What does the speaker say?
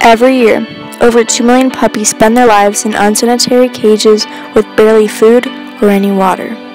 Every year, over 2 million puppies spend their lives in unsanitary cages with barely food or any water.